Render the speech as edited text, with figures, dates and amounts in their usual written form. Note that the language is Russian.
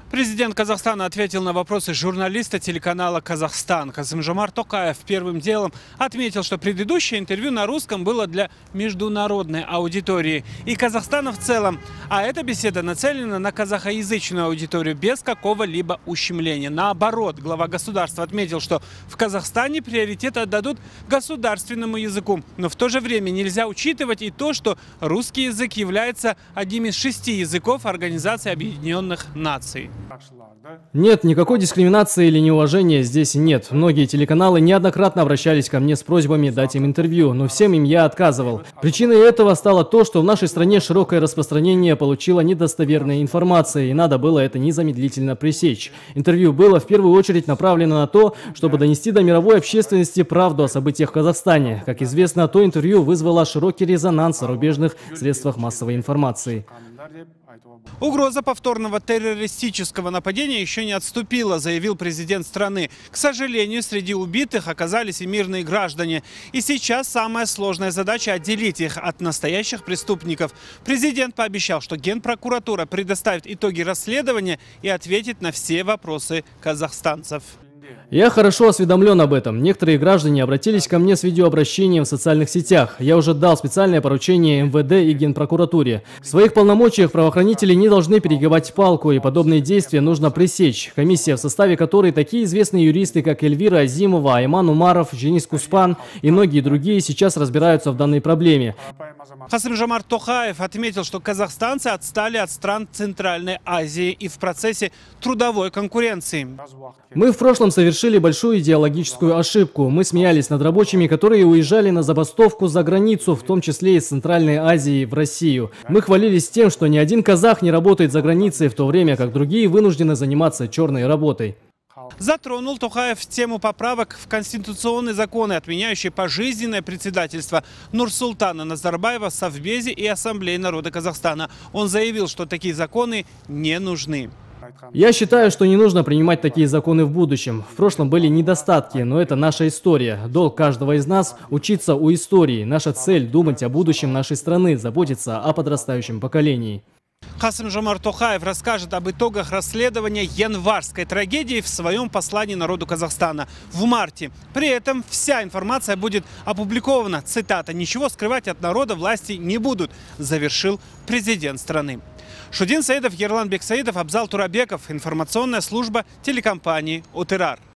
Президент Казахстана ответил на вопросы журналиста телеканала «Казахстан». Касым-Жомарт Токаев первым делом отметил, что предыдущее интервью на русском было для международной аудитории и Казахстана в целом. А эта беседа нацелена на казахоязычную аудиторию без какого-либо ущемления. Наоборот, глава государства отметил, что в Казахстане приоритет отдадут государственному языку. Но в то же время нельзя учитывать и то, что русский язык является одним из 6 языков Организации Объединенных Наций. Нет, никакой дискриминации или неуважения здесь нет. Многие телеканалы неоднократно обращались ко мне с просьбами дать им интервью, но всем им я отказывал. Причиной этого стало то, что в нашей стране широкое распространение получило недостоверной информации, и надо было это незамедлительно пресечь. Интервью было в первую очередь направлено на то, чтобы донести до мировой общественности правду о событиях в Казахстане. Как известно, то интервью вызвало широкий резонанс в зарубежных средствах массовой информации. Угроза повторного террористического нападения еще не отступила, заявил президент страны. К сожалению, среди убитых оказались и мирные граждане. И сейчас самая сложная задача – отделить их от настоящих преступников. Президент пообещал, что Генпрокуратура предоставит итоги расследования и ответит на все вопросы казахстанцев. Я хорошо осведомлен об этом. Некоторые граждане обратились ко мне с видеообращением в социальных сетях. Я уже дал специальное поручение МВД и Генпрокуратуре. В своих полномочиях правоохранители не должны перегибать палку, и подобные действия нужно пресечь. Комиссия, в составе которой такие известные юристы, как Эльвира Азимова, Айман Умаров, Женис Куспан и многие другие, сейчас разбираются в данной проблеме. Касым-Жомарт Токаев отметил, что казахстанцы отстали от стран Центральной Азии и в процессе трудовой конкуренции. Мы в прошлом совершили большую идеологическую ошибку. Мы смеялись над рабочими, которые уезжали на забастовку за границу, в том числе из Центральной Азии в Россию. Мы хвалились тем, что ни один казах не работает за границей, в то время как другие вынуждены заниматься черной работой. Затронул Токаев тему поправок в конституционные законы, отменяющие пожизненное председательство Нурсултана Назарбаева в Совбезе и Ассамблее народа Казахстана. Он заявил, что такие законы не нужны. Я считаю, что не нужно принимать такие законы в будущем. В прошлом были недостатки, но это наша история. Долг каждого из нас – учиться у истории. Наша цель – думать о будущем нашей страны, заботиться о подрастающем поколении. Касым-Жомарт Токаев расскажет об итогах расследования январской трагедии в своем послании народу Казахстана в марте. При этом вся информация будет опубликована. Цитата: «Ничего скрывать от народа власти не будут», завершил президент страны. Шудин Саидов, Ерлан Бексаидов, Абзал Турабеков. Информационная служба телекомпании «Отырар».